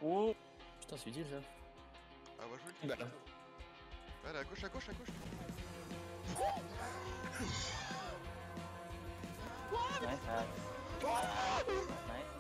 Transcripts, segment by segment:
Oh putain, c'est utile ça. Ah, on va jouer le Bah kill. là. Allez, à gauche, à gauche, à gauche. Nice, nice.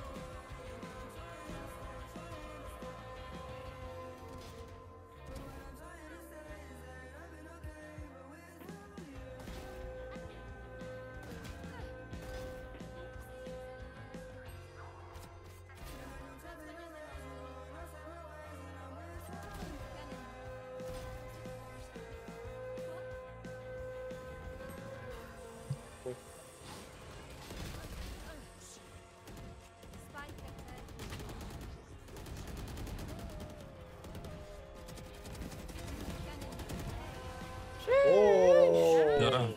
Oh Ah.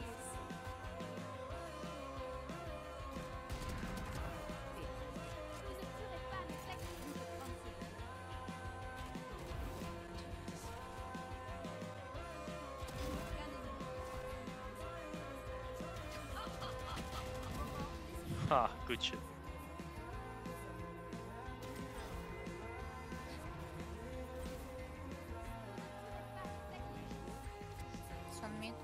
Ah, good shit. Sun mid.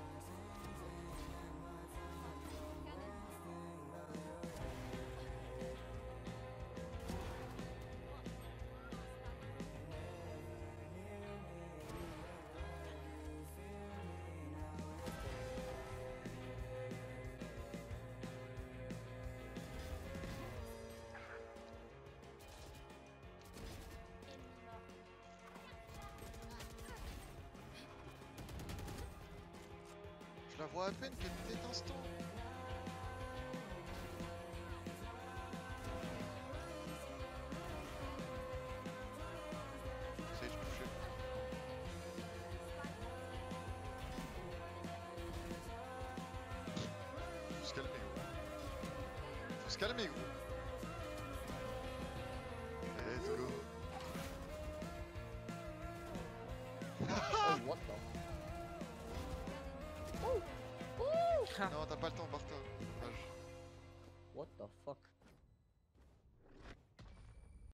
Je la vois à peine, quel tête instant. Ça y est, je peux toucher. Faut se calmer, gros. Faut se calmer, gros. Let's go. Oh, what the... Non, t'as pas le temps, barre-toi. Dommage. What the fuck?